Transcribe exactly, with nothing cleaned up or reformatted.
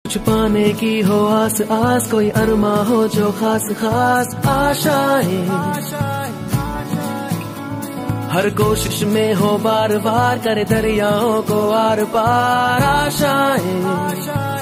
छुपाने की हो आस आस, कोई अरमा हो जो खास खास आशाएं, हर कोशिश में हो बार बार, करे दरियाओं को आर पार आशाएं।